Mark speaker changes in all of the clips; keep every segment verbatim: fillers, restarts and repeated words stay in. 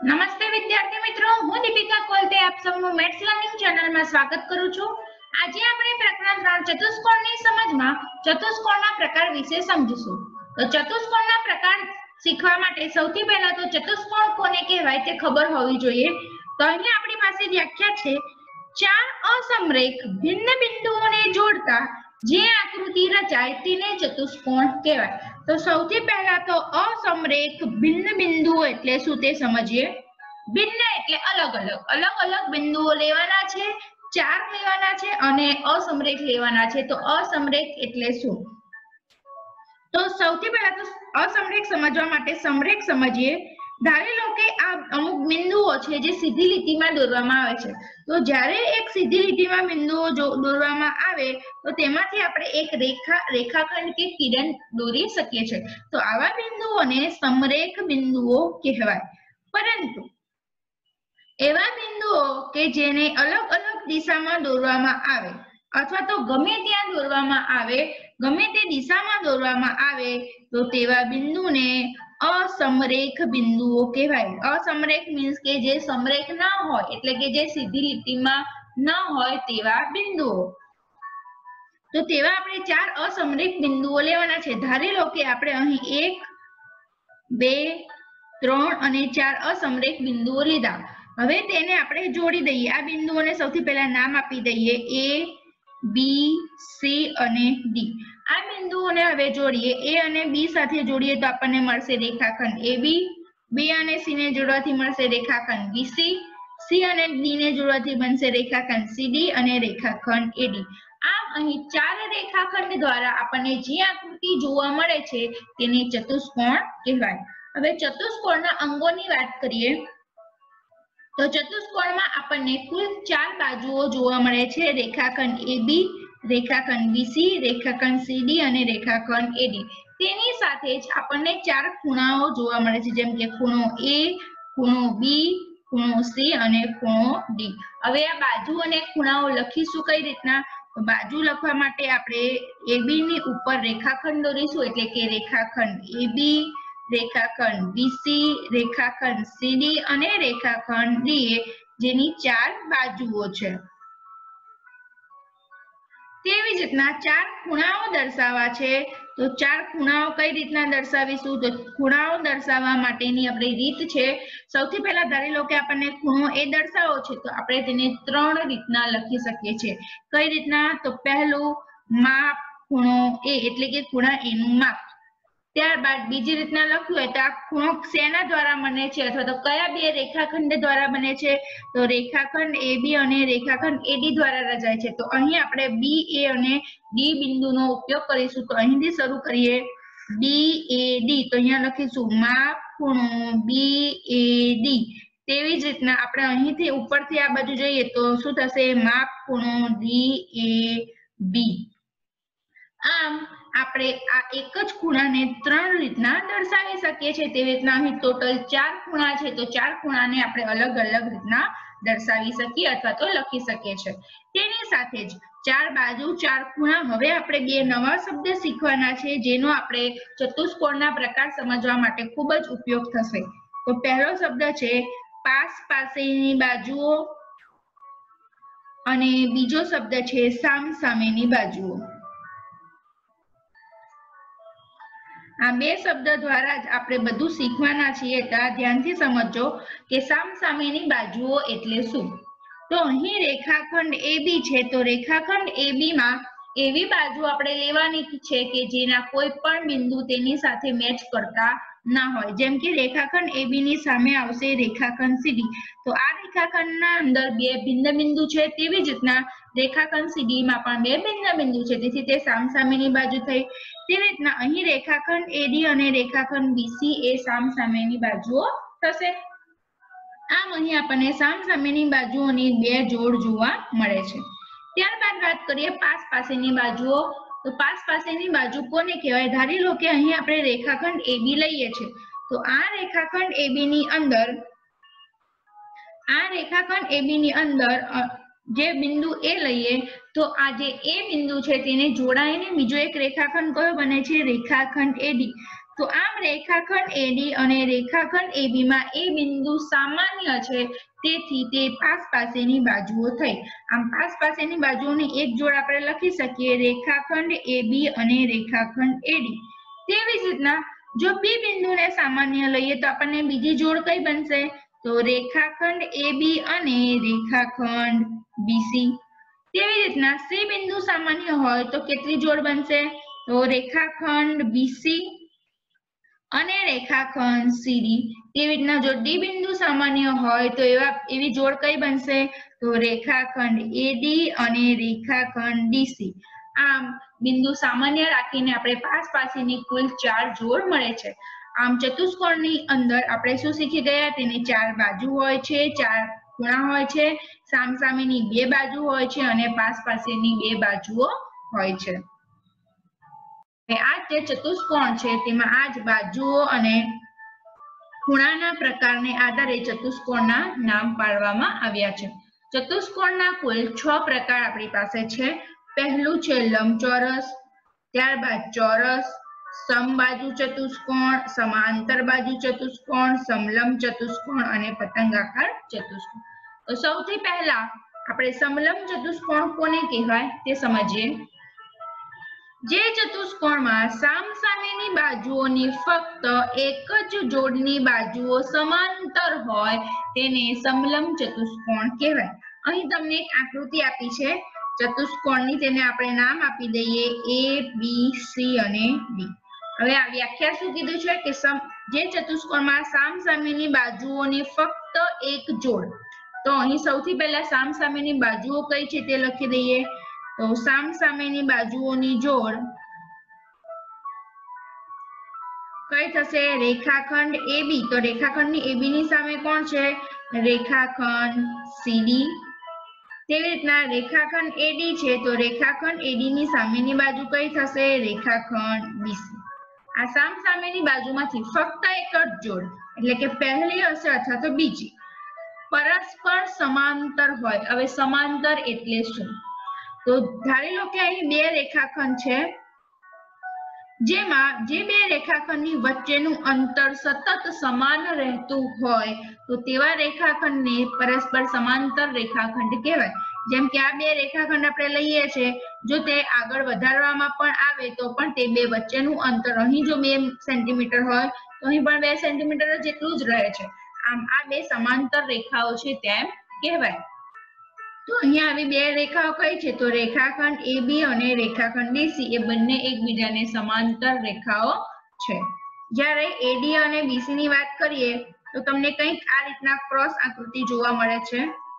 Speaker 1: નમસ્તે વિદ્યાર્થી મિત્રો, હું દીપિકા કોલતે આપ સૌનું મેથ્સ લર્નિંગ ચેનલમાં સ્વાગત કરું છું। આજે આપણે પ્રકરણ ત્રણ ચતુષ્કોણની સમજમાં ચતુષ્કોણના પ્રકાર વિશે સમજીશું। તો ચતુષ્કોણના પ્રકાર શીખવા માટે સૌથી પહેલા તો ચતુષ્કોણ કોને કહેવાય તે ખબર હોવી જોઈએ। તો અહીં આપણી પાસે વ્યાખ્યા છે, ચાર અસમરેખ ભિન્ન બિંદુઓને જોડતા જે આકૃતિ રચાય તેને ચતુષ્કોણ કહેવાય। તો સૌથી પહેલા તો અસમરેખ ભિન્ન બિંદુઓ એટલે શું તે સમજીએ। ભિન્ન એટલે અલગ અલગ અલગ અલગ બિંદુઓ લેવાના છે, ચાર લેવાના છે અને અસમરેખ લેવાના છે। તો અસમરેખ એટલે શું? તો સૌથી પહેલા તો અસમરેખ સમજવા માટે સમરેખ સમજીએ। ધારી લો કે આ અમુક બિંદુઓ છે જે સીધી લીટીમાં દોરવામાં આવે છે। તો જ્યારે એક સીધી લીટીમાં બિંદુઓ દોરવામાં આવે તો તેમાંથી આપણે એક રેખા રેખાખંડ કે કિરણ દોરી શકીએ છીએ। તો આવા બિંદુઓને સમરેખ બિંદુઓ કહેવાય। પરંતુ એવા બિંદુઓ કે જેને અલગ અલગ દિશામાં દોરવામાં આવે અથવા તો ગમે ત્યાં દોરવામાં આવે, ગમે તે દિશામાં દોરવામાં આવે તો તેવા બિંદુને અસમરેખ બિંદુઓ કહેવાય। અસમરેખ મીન્સ કે જે સમરેખ ના હોય એટલે કે જે સીધી લીટીમાં ન હોય તેવા બિંદુઓ। તો તેવા આપણે ચાર અસમરેખ બિંદુઓ લેવાના છે। ધારી લો કે આપણે અહીં એક, બે, ત્રણ અને ચાર અસમરેખ બિંદુઓ લીધા। હવે તેને આપણે જોડી દઈએ। આ બિંદુઓને સૌથી પહેલા નામ આપી દઈએ, એ, બી, સી અને ડી। આ બિંદુઓને હવે જોડીએ। એ અને બી સાથે જોડીએ તો આપણને મળશે રેખાખંડ એ બી, બી અને સી ને જોડવાથી મળશે રેખાખંડ બીસી, સી અને ડી ને જોડવાથી બનશે રેખાખંડ સીડી અને રેખાખંડ એડી। આમ અહીં ચાર રેખાખંડ દ્વારા આપણને જે આકૃતિ જોવા મળે છે તેને ચતુષ્કોણ કહેવાય। હવે ચતુષ્કોણના અંગોની વાત કરીએ તો ચતુષ્કોણમાં આપણને કુલ ચાર બાજુઓ જોવા મળે છે, રેખાખંડ એ બી, રેખાખંડ બીસી, રેખાખંડ સીડી અને રેખાખંડ એડી। તેની સાથે જ આપણને ચાર ખૂણાઓ જોવા મળે છે, જેમ કે ખૂણો એ, ખૂણો બી, ખૂણો સી અને ખૂણો ડી। હવે આ બાજુ અને ખૂણાઓ લખીશું કઈ રીતના? તો બાજુ લખવા માટે આપણે એ બી ની ઉપર રેખાખંડ દોરીશું, એટલે કે રેખાખંડ એ બી, રેખાખંડ બીસી, રેખાખંડ સીડી અને રેખાખંડ ડી જેની ચાર બાજુઓ છે। તેવી જ રીતના ચાર ખૂણાઓ દર્શાવવા છે। તો ચાર ખૂણાઓ કઈ રીતના દર્શાવીશું? તો ખૂણાઓ દર્શાવવા માટેની આપણી રીત છે, સૌથી પહેલા ધારી લો કે આપણને ખૂણો એ દર્શાવવો છે તો આપણે તેને ત્રણ રીતના લખી શકીએ છીએ। કઈ રીતના? તો પહેલું માપ ખૂણો એ એટલે કે ખૂણા એ નું માપ। ત્યારબાદ બીજી રીતના લખ્યું હોય તો આ ખૂણો શેના દ્વારા બને છે અથવા તો કયા બે રેખાખંડ દ્વારા બને છે? તો રેખાખંડ એ બી અને રેખાખંડ એડી દ્વારા રચાય છે। તો અહીં આપણે બી એ અને ડી બિંદુનો ઉપયોગ કરીશું। તો અહીંથી શરૂ કરીએ, બી એ ડી। તો અહીંયા લખીશું માપ ખૂણો બી એ ડી। તેવી જ રીતના આપણે અહીંથી ઉપરથી આ બાજુ જોઈએ તો શું થશે? માપ ખૂણો ડી એ બી। આમ આપણે આ એક જ ખૂણાને ત્રણ રીતના દર્શાવી શકીએ છીએ। તેવી રીતના અહીં ટોટલ ચાર ખૂણા છે તો ચાર ખૂણાને આપણે અલગ અલગ રીતના દર્શાવી શકીએ અથવા તો લખી શકીએ છીએ। તેની સાથે જ ચાર બાજુ, ચાર ખૂણા। હવે આપણે બે નવા શબ્દ શીખવાના છે જેનો આપણે ચતુષ્કોણના પ્રકાર સમજવા માટે ખૂબ જ ઉપયોગ થશે। તો પહેલો શબ્દ છે પાસ પાસેની બાજુઓ અને બીજો શબ્દ છે સામ સામેની બાજુઓ। આ બે શબ્દ દ્વારા જ આપણે બધું શીખવાના છીએ, એટલે ધ્યાનથી સમજો કે સામ સામેની બાજુઓ એટલે શું। તો અહીં રેખાખંડ એ બી છે તો રેખાખંડ એ બી માં એવી બાજુ આપણે લેવાની છે કે જેના કોઈ પણ બિંદુ તેની સાથે મેચ કરતા ના હોય। જેમ કે રેખાખંડ એ બી ની સામે આવશે રેખાખંડ સીડી। તો આ રેખાખંડના અંદર બે ભિન્ન બિંદુ છે, તેવી જ રીતના રેખાખંડ સીડી માં પણ બે ભિન્ન બિંદુ છે, તેથી તે સામસામેની બાજુ થઈ। તેવી રીતના અહીં રેખાખંડ એડી અને રેખાખંડ બીસી એ સામસામેની બાજુઓ થશે। આમ અહીં આપણને સામસામેની બાજુઓની બે જોડ જોવા મળે છે। ત્યારબાદ વાત કરીએ પાસ પાસેની બાજુઓ। તો પાસ પાસેની બાજુ કોને કહેવાય? ધારી લો કે અહીં આપણે રેખાખંડ એ બી લઈએ છીએ તો આ રેખાખંડ એ બી ની અંદર આ રેખાખંડ એ બી ની અંદર જે બિંદુ એ લઈએ તો આ જે એ બિંદુ છે તેને જોડાઈને બીજો એક રેખાખંડ કયો બને છે? રેખાખંડ એડી। તો આમ રેખાખંડ એડી અને રેખાખંડ એબી માં એ બિંદુ સામાન્ય છે, તેથી તે પાસ પાસેની બાજુઓ થઈ। આમ પાસ પાસેની બાજુઓની એક જોડ આપણે લખી શકીએ રેખાખંડ એબી અને રેખાખંડ એડી। તેવી જ રીતના જો બી બિંદુને સામાન્ય લઈએ તો આપણને બીજી જોડ કઈ બનશે? તો રેખાખંડ એબી અને રેખાખંડ બીસી। તેવી રીતના સી બિંદુ સામાન્ય હોય તો કેટલી જોડ બનશે? તો રેખાખંડ બીસી અને રેખાખંડ સીડી। તેવી રીતના જો ડી બિંદુ સામાન્ય હોય તો એવા એવી જોડ કઈ બનશે? તો રેખાખંડ એડી અને રેખાખંડ ડીસી। આમ બિંદુ સામાન્ય રાખીને આપણે પાસ પાસેની કુલ ચાર જોડ મળે છે। આમ ચતુષ્કોણની અંદર આપણે શું શીખી ગયા? તેની ચાર બાજુ હોય છે, ચાર ખૂણા હોય છે, સામસામેની બે બાજુ હોય છે અને પાસ પાસેની બે બાજુઓ હોય છે। આ જે ચતુષ્કોણ છે તેમાં આ જ બાજુઓ અને ખૂણાના પ્રકારને આધારે ચતુષ્કોણના નામ પાડવામાં આવ્યા છે। ચતુષ્કોણના કુલ છ પ્રકાર આપણી પાસે છે। પહેલું છે લંબચોરસ, ત્યારબાદ ચોરસ, સમબાજુ ચતુષ્કોણ, સમાંતર બાજુ ચતુષ્કોણ, સમલંબ ચતુષ્કોણ અને પતંગાકાર ચતુષ્કોણ। તો સૌથી પહેલા આપણે સમલંબ ચતુષ્કોણ કોને કહેવાય તે સમજીએ। જે ચતુષ્કોણમાં સામસામેની બાજુઓની ફક્ત એક જ જોડની બાજુઓ સમાંતર હોય તેને સમલંબ ચતુષ્કોણ કહેવાય। અહીં તમને એક આકૃતિ આપી છે ચતુષ્કોણની, તેને આપણે નામ આપી દઈએ એ બી સી અને ડી। હવે આ વ્યાખ્યા શું કીધું છે કે જે ચતુષ્કોણમાં સામસામેની બાજુઓની ફક્ત એક જોડ, તો અહીં સૌથી પહેલા સામસામેની બાજુઓ કઈ છે તે લખી દઈએ। તો સામસામેની બાજુઓની જોડ કઈ થશે? રેખાખંડ એબી। તો રેખાખંડની એબી ની સામે કોણ છે? રેખાખંડ સીડી। તેવી રીતના રેખાખંડ એડી છે તો રેખાખંડ એડી ની સામેની બાજુ કઈ થશે? રેખાખંડ બીસી। આ સામસામેની બાજુમાંથી ફક્ત એક જ જોડ એટલે કે પહેલી હશે અથવા તો બીજી પરસ્પર સમાંતર હોય। હવે સમાંતર એટલે શું? તો ધારી લો કે અહીં બે રેખાખંડ છે, જેમાં જે બે રેખાખંડની વચ્ચેનું અંતર સતત સમાન રહેતું હોય તો તેવા રેખાખંડને પરસ્પર સમાંતર રેખાખંડ કહેવાય। જેમ કે આ બે રેખાખંડ આપણે લઈએ છીએ, જો તે આગળ વધારવામાં પણ આવે તો પણ તે બે વચ્ચેનું અંતર અહીં જો બે સેન્ટીમીટર હોય તો અહીં પણ બે સેન્ટીમીટર જેટલું જ રહે છે। આમ આ બે સમાંતર રેખાઓ છે તેમ કહેવાય। તો અહીંયા આવી બે રેખાઓ કઈ છે? તો રેખાખંડ એબી અને રેખાખંડ ડીસી એ બંને એકબીજાને સમાંતર રેખાઓ છે। જ્યારે એડી અને બીસી ની વાત કરીએ તો તમને કંઈક આ રીતના ક્રોસ આકૃતિ જોવા મળે છે।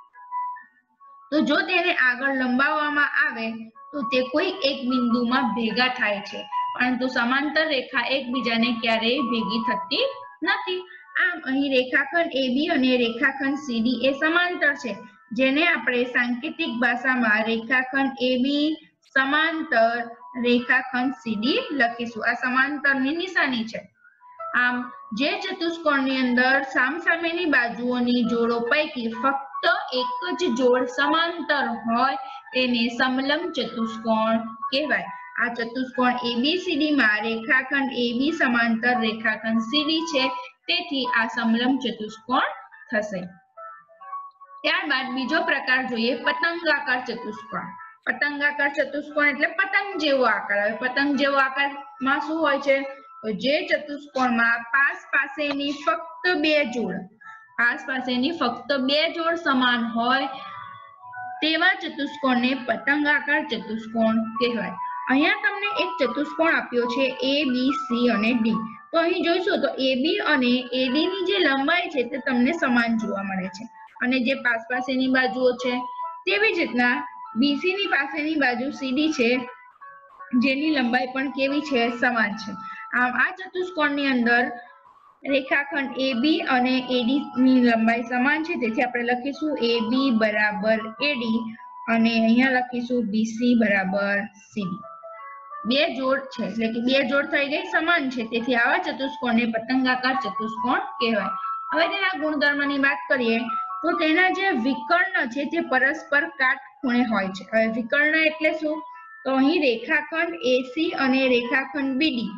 Speaker 1: તો જો તેને આગળ લંબાવવામાં આવે તો તે કોઈ એક બિંદુમાં ભેગા થાય છે, પરંતુ સમાંતર રેખા એકબીજાને ક્યારેય ભેગી થતી નથી। આમ અહીં રેખાખંડ એબી અને રેખાખંડ સીડી એ સમાંતર છે, જેને આપણે સાંકેતિક ભાષામાં રેખાખંડ એબી સમાંતર રેખાખંડ સીડી લખીશું। આ સમાંતરની નિશાની છે। આમ જે ચતુષ્કોણની અંદર સામસામેની બાજુઓની જોડો પૈકી ફક્ત એક જ જોડ સમાંતર હોય તેને સમલંબ ચતુષ્કોણ કહેવાય। આ ચતુષ્કોણ એબીસીડી માં રેખાખંડ એબી સમાંતર રેખાખંડ સીડી છે, તેથી આ સમલંબ ચતુષ્કોણ થશે। ત્યારબાદ બીજો પ્રકાર જોઈએ પતંગાકાર ચતુષ્કોણ। પતંગાકાર ચતુષ્કોણ એટલે પતંગ જેવો આકાર। હવે પતંગ જેવો આકારમાં શું હોય છે? તો જે ચતુષ્કોણમાં પાસ પાસેની ફક્ત બે જોડ પાસ પાસેની ફક્ત બે જોડ સમાન હોય તેવા ચતુષ્કોણને પતંગાકાર ચતુષ્કોણ કહેવાય। અહીંયા તમને એક ચતુષ્કોણ આપ્યો છે એ બી સી અને ડી। તો અહીં જોઈશું તો એબી અને એડી ની જે લંબાઈ છે તે તમને સમાન જોવા મળે છે, અને જે પાસ પાસેની બાજુઓ છે તેવી જ રીતના બીસી ની પાસેની બાજુ સીડી છે, જેની લંબાઈ પણ કેવી છે? સમાન છે। આમ આ ચતુષ્કોણની અંદર રેખાખંડ એબી અને એડી ની લંબાઈ સમાન છે, તેથી આપણે લખીશું એબી બરાબર એડી અને અહીંયા લખીશું બીસી બરાબર સીડી। બે જોડ છે એટલે કે બે જોડ થઈ ગઈ સમાન છે, તેથી આવા ચતુષ્કોણને પતંગાકાર ચતુષ્કોણ કહેવાય। હવે તેના ગુણધર્મની વાત કરીએ તો તેના જે વિકર્ણ છે તે પરસ્પર કાટખૂણે હોય છે। હવે વિકર્ણ એટલે શું? તો અહીં રેખાખંડ એસી અને રેખાખંડ બીડી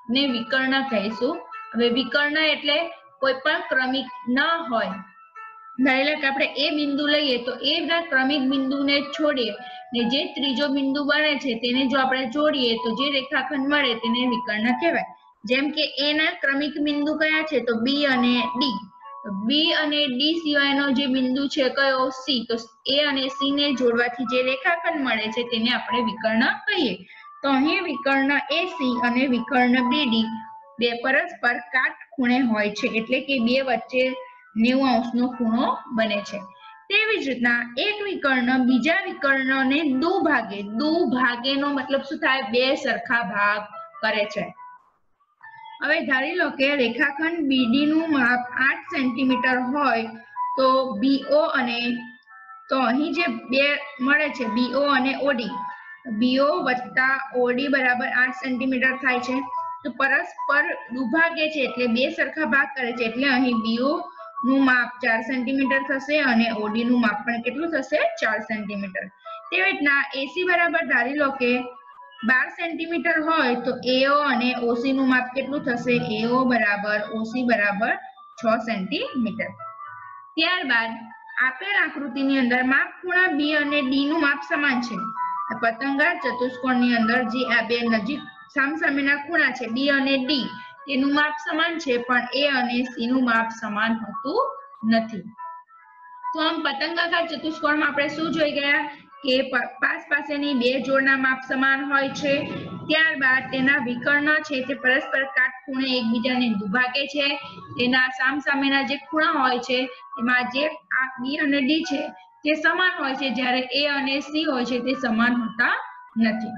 Speaker 1: ને વિકર્ણ કહીશું. હવે વિકર્ણ એટલે કોઈ પણ ક્રમિક ન હોય. ધારી લો કે આપણે એ બિંદુ લઈએ તો એ ના ક્રમિક બિંદુને છોડીએ ને જે ત્રીજો બિંદુ બને છે તેને જો આપણે જોડીએ તો જે રેખાખંડ મળે તેને વિકર્ણ કહેવાય. જેમ કે એ ના ક્રમિક બિંદુ કયા છે તો બી અને ડી. બી અને ડી સિવાયનો જે બિંદુ છે કયો સી, તો એ અને સી ને જોડવાથી જે રેખાખંડ મળે છે તેને આપણે વિકર્ણ કહીએ. તો અહીં વિકર્ણ એસી અને વિકર્ણ બીડી બે પરસ્પર કાટખૂણે હોય છે, એટલે કે બે વચ્ચે નેવું અંશનો ખૂણો બને છે. તેવી જ રીતના એક વિકર્ણ બીજા વિકર્ણને દુભાગે. દુભાગેનો મતલબ શું થાય? બે સરખા ભાગ કરે છે. હવે ધારી લો કે રેખાખંડ બીડી નું માપ આઠ સેન્ટીમીટર હોય તો બીઓ અને તો અહીં જે બે મળે છે બીઓ અને ઓડી, બીઓ વત્તા ઓડી બરાબર આઠ સેન્ટીમીટર થાય છે. તો પરસ્પર દુભાગે છે એટલે બે સરખા ભાગ કરે છે, એટલે અહીં બીઓ નું માપ ચાર સેન્ટીમીટર થશે અને ઓડી નું માપ પણ કેટલું થશે? ચાર સેન્ટીમીટર. તેવી રીતના એસી બરાબર ધારી લો કે બાર સેન્ટીમીટર હોય તો એઓ અને ઓસી નું માપ કેટલું થશે? એઓ બરાબર ઓસી બરાબર છ સેન્ટીમીટર. ત્યારબાદ આપેલ આકૃતિની અંદર માપ ખૂણા બી અને ડી નું માપ સમાન છે. પતંગાર ચતુષ્કોણની અંદર જે આ બે નજીક સામસામેના ખૂણા છે બી અને ડી તેનું માપ સમાન છે, પણ એ અને સી નું માપ સમાન હોતું નથી. તો આમ પતંગાકાર ચતુષ્કોણમાં આપણે શું જોઈ ગયા કે પાસ પાસેની બે જોડના માપ સમાન હોય છે. ત્યારબાદ તેના વિકર્ણ છે તે પરસ્પર કાટખૂણે એકબીજાને દુભાગે છે. તેના સામસામેના જે ખૂણા હોય છે એમાં જે આ બી અને ડી છે તે સમાન હોય છે, જ્યારે એ અને સી હોય છે તે સમાન હોતા નથી.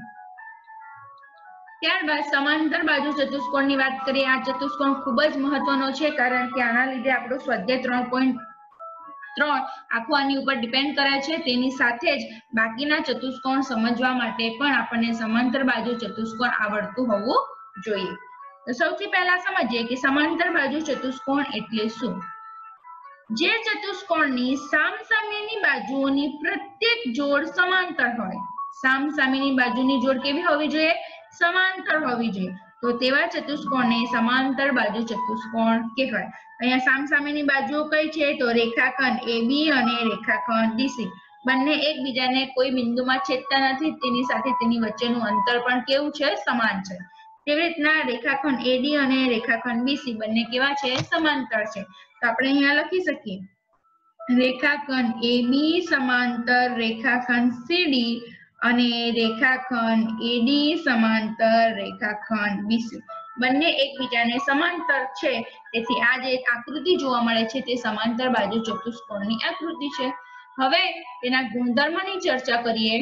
Speaker 1: ત્યારબાદ સમાંતર બાજુ ચતુષ્કોણની વાત કરીએ. આ ચતુષ્કોણ ખૂબ જ મહત્વનો છે, કારણ કે આના લીધે આપણું સ્વાધ્યાય ત્રણ પોઈન્ટ ત્રણ આખું આની ઉપર ડિપેન્ડ કરે છે. તેની સાથે જ બાકીના ચતુષ્કોણ સમજવા માટે પણ આપણને સમાંતર બાજુ ચતુષ્કોણ આવડતું હોવું જોઈએ. તો સૌથી પહેલા સમજીએ કે સમાંતર બાજુ ચતુષ્કોણ એટલે શું. જે ચતુષ્કોણની સામસામેની બાજુઓની પ્રત્યેક જોડ સમાંતર હોય. સામસામેની બાજુની જોડ કેવી હોવી જોઈએ? સમાંતર હોવી જોઈએ. તો તેવા ચતુષ્કોણને સમાંતર બાજુ ચતુષ્કોણ કહેવાય. અહીંયા સામસામેની બાજુઓ કઈ છે તો રેખાખંડ એ બી અને રેખાખંડ ડીસી બંને એકબીજાને કોઈ બિંદુમાં છેદતા નથી, તેની સાથે તેની વચ્ચેનું અંતર પણ કેવું છે? સમાન છે. તેવી રીતના રેખાખંડ એડી અને રેખાખંડ બીસી બંને કેવા છે? સમાંતર છે. તો આપણે અહીંયા લખી શકીએ રેખાખંડ એબી સમાંતર રેખાખંડ સીડી અને રેખાખંડ એડી સમાંતર રેખાખંડ બીસી બંને એકબીજાને સમાંતર છે. તેથી આ જે આકૃતિ જોવા મળે છે તે સમાંતર બાજુ ચતુષ્કોણની આકૃતિ છે. હવે તેના ગુણધર્મની ચર્ચા કરીએ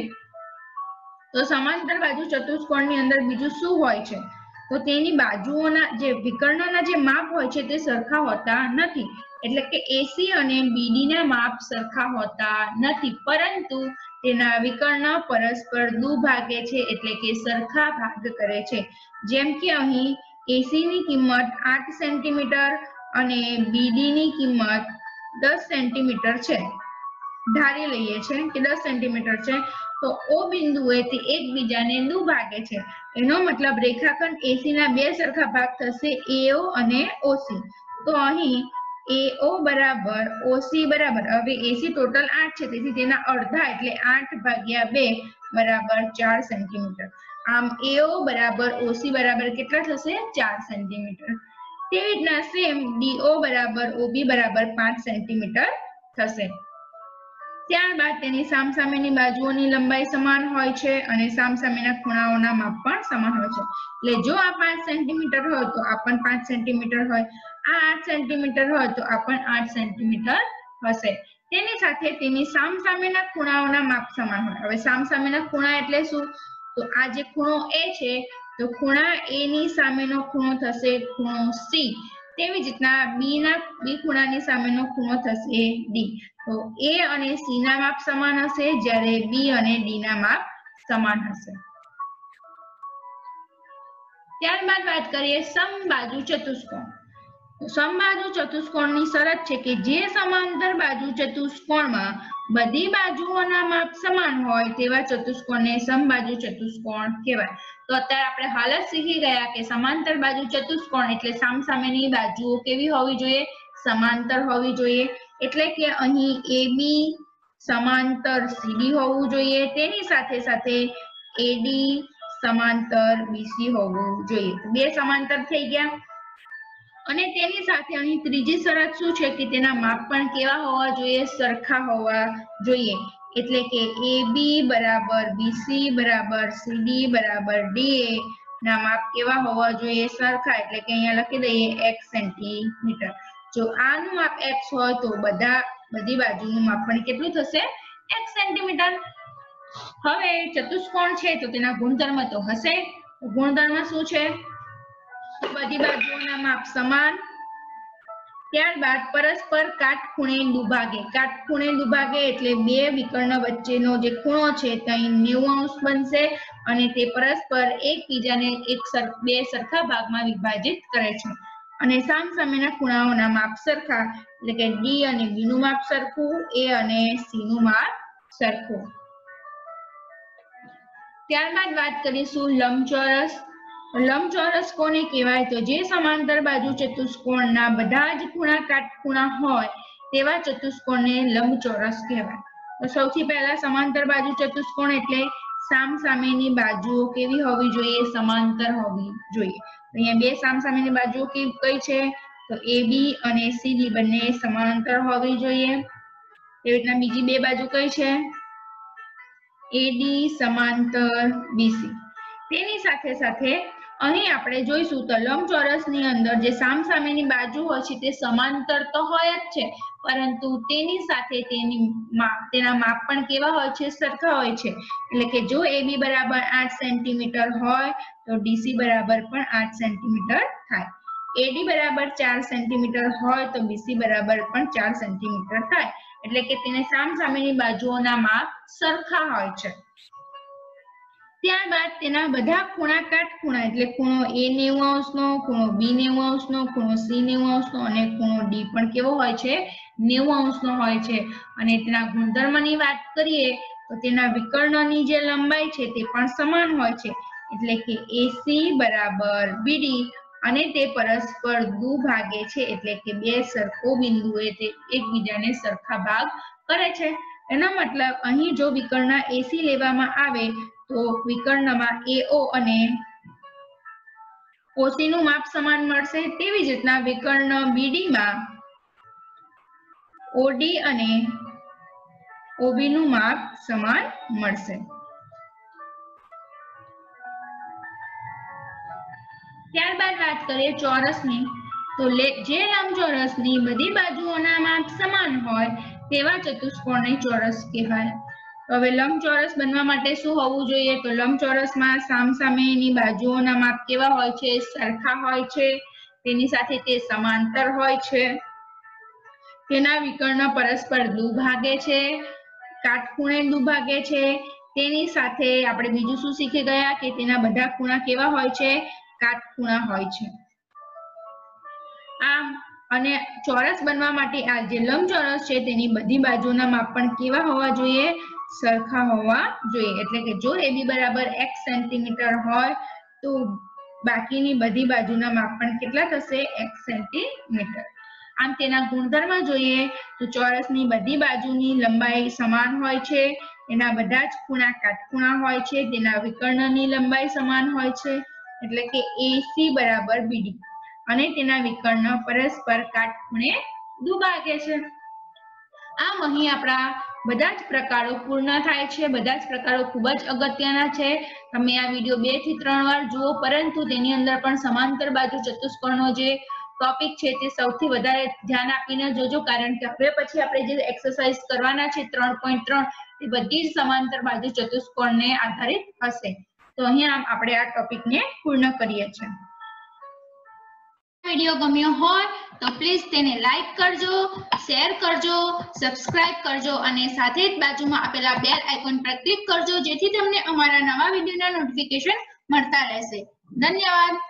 Speaker 1: તો સમાંતર બાજુ ચતુષ્કોણની અંદર બીજું શું હોય છે તો તેની બાજુઓના જે વિકર્ણના જે માપ હોય છે તે સરખા હોતા નથી. એટલે કે એસી અને બીડી ના માપ સરખા હોતા નથી, પરંતુ તેના વિકર્ણ પરસ્પર દુભાગે છે, એટલે કે સરખા ભાગ કરે છે. જેમ કે અહીં એસી ની કિંમત આઠ સેન્ટીમીટર અને બીડી ની કિંમત દસ સેન્ટીમીટર છે. ધારી લઈએ છે કે દસ સેન્ટીમીટર છે, તો ઓ બિંદુએ તે એકબીજાને દુભાગે છે. એનો મતલબ રેખાખંડ એસી ના બે સરખા ભાગ થશે એઓ અને ઓસી. તો અહીં એઓ બરાબર ઓસી બરાબર, હવે એસી ટોટલ આઠ છે તેથી તેના અડધા એટલે આઠ ભાગ્યા બે બરાબર ચાર સેન્ટીમીટર. આમ એઓ બરાબર ઓસી બરાબર કેટલા થશે? ચાર સેન્ટીમીટર. તેવી રીતના સેમ ડીઓ બરાબર ઓબી બરાબર પાંચ સેન્ટીમીટર થશે. ત્યારબાદ તેની સામસામેની બાજુઓની લંબાઈ સમાન હોય છે અને સામસામેના ખૂણાઓના માપ પણ સમાન હોય છે. એટલે જો આ પાંચ સેન્ટીમીટર હોય તો આ પણ પાંચ સેન્ટીમીટર હોય, આ આઠ સેન્ટીમીટર હોય તો આ પણ આઠ સેન્ટીમીટર હશે. તેની સાથે તેની સામસામેના ખૂણાઓના માપ સમાન હોય. હવે સામસામેના ખૂણા એટલે શું? તો આ જે ખૂણો એ છે તો ખૂણા એ ની સામેનો ખૂણો થશે ખૂણો સી. તેવી જ રીતના બી ના બી ખૂણાની સામેનો ખૂણો થશે ડી. તો એ અને સી ના માપ સમાન હશે, જ્યારે બી અને ડી ના માપ સમાન હશે. ત્યારબાદ વાત કરીએ સમબાજુ ચતુષ્કોણ. સમબાજુ ચતુષ્કોણની શરત છે કે જે સમાંતર બાજુ ચતુષ્કોણમાં બધી બાજુઓના માપ સમાન હોય તેવા ચતુષ્કોણને સમબાજુ ચતુષ્કોણ કહેવાય। તો અત્યારે આપણે હાલ જ શીખી ગયા કે સમાંતર બાજુ ચતુષ્કોણ એટલે સામસામેની બાજુઓ કેવી હોવી જોઈએ? સમાંતર હોવી જોઈએ। એટલે કે અહીં એબી સમાંતર સીડી હોવું જોઈએ, તેની સાથે સાથે એડી સમાંતર બીસી હોવું જોઈએ। બે સમાંતર થઈ ગયા અને તેની સાથે અહીં ત્રીજી શરત શું છે કે તેના માપ પણ કેવા હોવા જોઈએ? સરખા હોવા જોઈએ। એટલે કે એબી બરાબર બીસી બરાબર સીડી બરાબર ડીએ ના માપ કેવા હોવા જોઈએ? સરખા। એટલે કે અહીંયા લખી દઈએ x સેન્ટીમીટર। જો આનું માપ x હોય તો બધા બધી બાજુનું માપ પણ કેટલું થશે? x centimetre. હવે ચતુષ્કોણ છે તો તેના ગુણધર્મ તો હશે। ગુણધર્મ શું છે? બધી બાજુઓના માપ સમાન, ત્યારબાદ પરસ્પર કાટખૂણે દુભાગે। કાટખૂણે દુભાગે એટલે બે વિકર્ણ વચ્ચેનો જે ખૂણો છે ત્યાં નેવું અંશ બનશે અને તે પરસ્પર એકબીજાને એક બે સરખા ભાગમાં વિભાજિત કરે છે અને સામસામેના ખૂણાઓના માપ સરખા। એટલે કે ડી અને બી નું માપ સરખું, એ અને સી નું માપ સરખું। ત્યારબાદ વાત કરીશું લંબચોરસ। લંબચોરસ કોને કહેવાય? તો જે સમાંતર બાજુ ચતુષ્કોણના બધા જ ખૂણા કાટખૂણા હોય તેવા ચતુષ્કોણને લંબચોરસ કહેવાય। તો સૌથી પહેલા સમાંતર બાજુ ચતુષ્કોણ એટલે સામસામેની બાજુઓ કેવી હોવી જોઈએ? સમાંતર હોવી જોઈએ। અહીંયા બે સામસામેની બાજુઓ કઈ છે? તો એબી અને સીડી બંને સમાંતર હોવી જોઈએ। એવી રીતના બીજી બે બાજુ કઈ છે? એડી સમાંતર બીસી। તેની સાથે સાથે અહીં આપણે જોઈશું તો લંબચોરસની અંદર જે સામસામેની બાજુ હોય છે તે સમાંતર તો હોય જ છે, પરંતુ તેની સાથે તેની માપ તેના માપ પણ કેવા હોય છે? સરખા હોય છે। એટલે કે જો એબી બરાબર આઠ સેન્ટીમીટર હોય તો ડીસી બરાબર પણ આઠ સેન્ટીમીટર થાય। એડી બરાબર ચાર સેન્ટીમીટર હોય તો બીસી બરાબર પણ ચાર સેન્ટીમીટર થાય। એટલે કે તેને સામસામેની બાજુઓના માપ સરખા હોય છે। ત્યારબાદ તેના બધા ખૂણા કાટખૂણા એટલે ખૂણો એ નેવું અંશનો, ખૂણો બી નેવું અંશનો, ખૂણો સી નેવું અંશનો અને ખૂણો ડી પણ કેવો હોય છે? નેવું અંશનો હોય છે। અને તેના ગુણધર્મની વાત કરીએ તો તેના વિકર્ણની જે લંબાઈ છે તે પણ સમાન હોય છે। એટલે કે એસી બરાબર બીડી અને તે પરસ્પર દુભાગે છે। એટલે કે બે સરખો બિંદુએ તે એકબીજાને સરખા ભાગ કરે છે। એનો મતલબ અહીં જો વિકર્ણ એસી લેવામાં આવે તો વિકર્ણમાં એઓ અને ઓસી નું માપ સમાન મળશે। તેવી જ રીતના વિકર્ણ બીડીમાં ઓડી અને ઓબી નું માપ સમાન મળશે। ત્યારબાદ વાત કરીએ ચોરસની, તો જે લંબચોરસની બધી બાજુઓના માપ સમાન હોય તેવા ચતુષ્કોણને ચોરસ કહેવાય। હવે લંબચોરસ બનવા માટે શું હોવું જોઈએ? તો લંબચોરસમાં સામસામેની બાજુઓના માપ કેવા હોય છે? સરખા હોય છે। તેની સાથે તે સમાંતર હોય છે। તેના વિકર્ણ પરસ્પર દુભાગે છે, કાટખૂણે દુભાગે છે। તેની સાથે આપણે બીજું શું શીખી ગયા કે તેના બધા ખૂણા કેવા હોય છે? કાટખૂણા હોય છે। આમ અને ચોરસ બનવા માટે આ જે લંબચોરસ છે તેની બધી બાજુના માપ પણ કેવા હોવા જોઈએ? સરખા હોવા જોઈએ। એટલે કે જો એબી બરાબર x સેન્ટીમીટર હોય તો બાકીની બધી બાજુના માપ પણ કેટલા થશે? x centimetre. આમ તેના ગુણધર્મ જોઈએ તો ચોરસની બધી બાજુની લંબાઈ સમાન હોય છે, એના બધા જ ખૂણા કાટખૂણા હોય છે, તેના વિકર્ણની લંબાઈ સમાન હોય છે। એટલે કે એસી બરાબર બીડી અને તેના વિકર્ણ પરસ્પર કાટખૂણે દુભાગે છે। આમ અહીં આપણા બધા જ પ્રકારો પૂર્ણ થાય છે। બધા જ પ્રકારો ખૂબ જ અગત્યના છે। તમે આ વિડીયો બે થી ત્રણ વાર જુઓ, પરંતુ તેની અંદર પણ સમાંતર બાજુ ચતુષ્કોણનો જે ટોપિક છે તે સૌથી વધારે ધ્યાન આપીને જોજો, કારણ કે હવે પછી આપણે જે એક્સરસાઇઝ કરવાના છે ત્રણ પોઈન્ટ ત્રણ એ બધી જ સમાંતર બાજુ ચતુષ્કોણને આધારિત હશે। તો અહીંયા આપણે આ ટોપિકને પૂર્ણ કરીએ છીએ। વિડીયો ગમ્યો હોય તો પ્લીઝ તેને લાઈક કરજો, શેર કરજો, સબસ્ક્રાઇબ કરજો અને સાથે જ બાજુમાં આપેલા બેલ આઇકોન પર ક્લિક કરજો, જેથી તમને અમારા નવા વિડીયોના નોટિફિકેશન મળતા રહેશે। ધન્યવાદ।